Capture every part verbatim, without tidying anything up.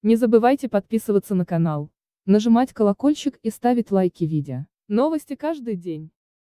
Не забывайте подписываться на канал, нажимать колокольчик и ставить лайки видео. Новости каждый день.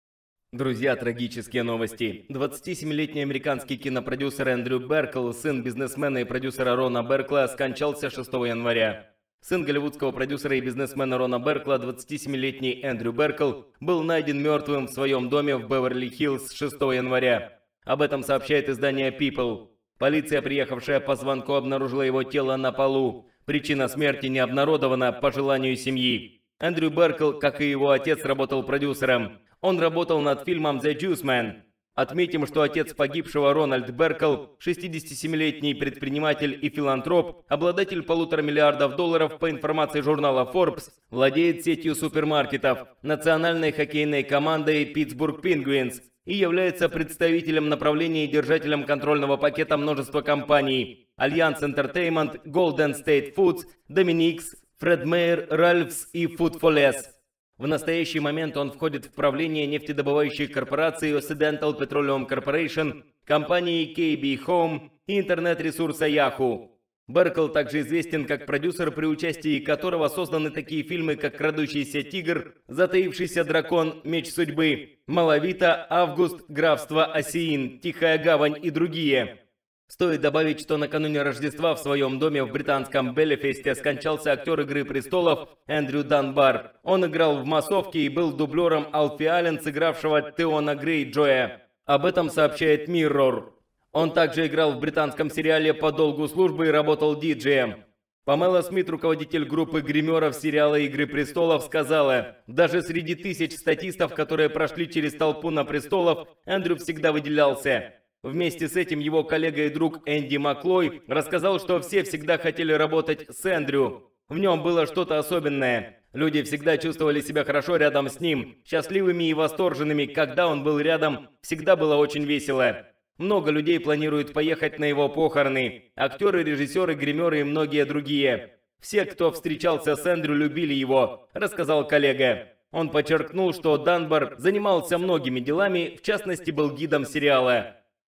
Друзья, трагические новости. двадцатисемилетний американский кинопродюсер Эндрю Беркл, сын бизнесмена и продюсера Рона Беркла, скончался шестого января. Сын голливудского продюсера и бизнесмена Рона Беркла, двадцатисемилетний Эндрю Беркл, был найден мертвым в своем доме в Беверли-Хиллз шестого января. Об этом сообщает издание People. Полиция, приехавшая по звонку, обнаружила его тело на полу. Причина смерти не обнародована по желанию семьи. Эндрю Беркл, как и его отец, работал продюсером. Он работал над фильмом «The Juice Man». Отметим, что отец погибшего, Рональд Беркл, шестидесятисемилетний предприниматель и филантроп, обладатель полутора миллиардов долларов по информации журнала Forbes, владеет сетью супермаркетов, национальной хоккейной командой Питтсбург Пингвинс и является представителем направления и держателем контрольного пакета множества компаний: Alliance Entertainment, Golden State Foods, Dominick's, Fred Meyer, Ralph's и Food for Less. В настоящий момент он входит в правление нефтедобывающей корпорации Occidental Petroleum Corporation, компании кей би Home и интернет-ресурса Yahoo. Беркл также известен как продюсер, при участии которого созданы такие фильмы, как «Крадущийся тигр», «Затаившийся дракон», «Меч судьбы», «Малавита», «Август», «Графство Осиин», «Тихая гавань» и другие. Стоит добавить, что накануне Рождества в своем доме в британском Беллифесте скончался актер «Игры престолов» Эндрю Данбар. Он играл в «Массовке» и был дублером Алфи Аллен, сыгравшего Теона Грейджоя. Об этом сообщает Mirror. Он также играл в британском сериале «По долгу службы» и работал диджеем. Памела Смит, руководитель группы гримеров сериала «Игры престолов», сказала: «Даже среди тысяч статистов, которые прошли через толпу на престолов, Эндрю всегда выделялся». Вместе с этим его коллега и друг Энди Маклой рассказал, что все всегда хотели работать с Эндрю. В нем было что-то особенное. Люди всегда чувствовали себя хорошо рядом с ним, счастливыми и восторженными. Когда он был рядом, всегда было очень весело. Много людей планируют поехать на его похороны. Актеры, режиссеры, гримеры и многие другие. Все, кто встречался с Эндрю, любили его, рассказал коллега. Он подчеркнул, что Данбар занимался многими делами, в частности, был гидом сериала.